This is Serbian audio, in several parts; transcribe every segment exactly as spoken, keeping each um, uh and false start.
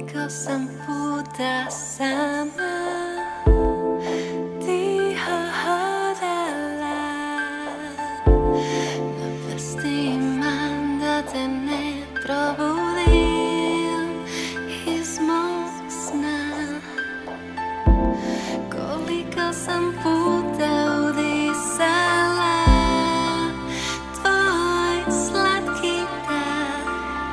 Koliko sam puta sama tiho hodala, na prstima da te ne probudim iz mog sna. Koliko sam puta udisala tvoj slatki dah,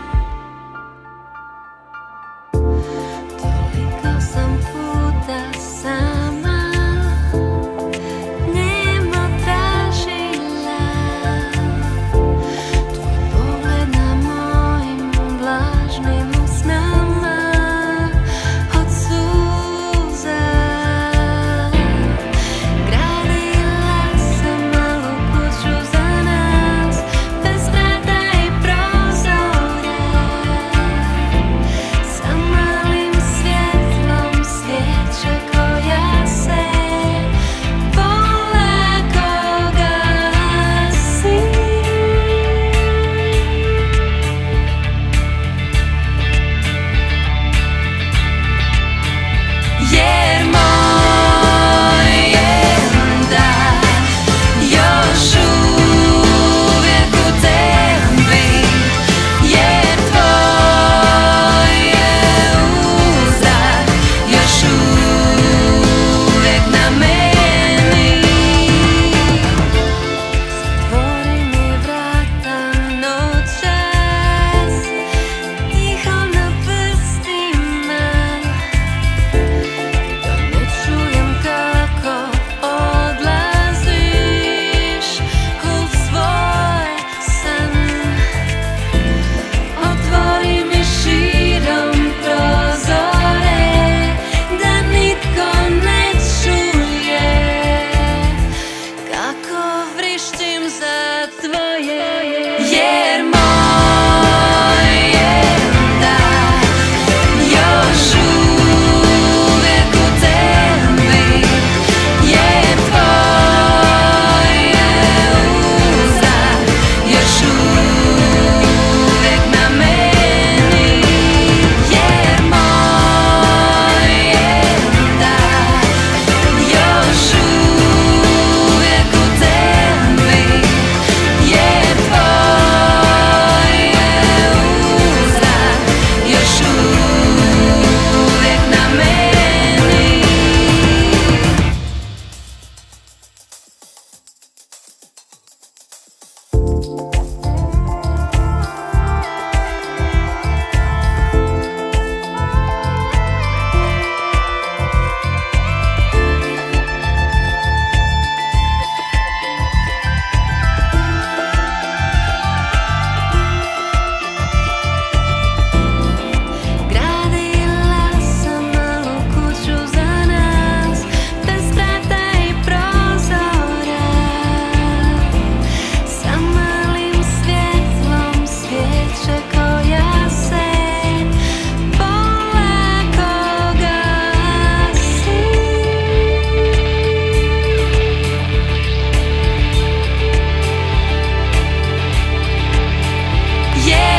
toliko sam puta sama nemo tražila tvoj pogled na mojim vlažnim usnama od suza. Gradila sam malu kuću za nas, bez vrata i prozora, sa malim svjetlom svijeće koja se polako gasi. Jer moj je dah još uvijek u tebi, jer tvoj je uzdah još uvijek na meni. Zatvori mi vrata noćas, tiho na prstima, da ne čujem kako odlaziš u svoj san. Otvori mi širom prozore, da nitko ne čuje kako vrištim za tvoje. Jer moj je dah još uvijek u tebi, jer tvoj je uzdah još uvijek na meni. Jer moj je dah još uvijek u tebi, jer tvoj je uzdah još uvijek na meni. Gradila sam malu kuću za nas, bez vrata i prozora, sa malim svjetlom svijeće koja se polako gasi. Yeah.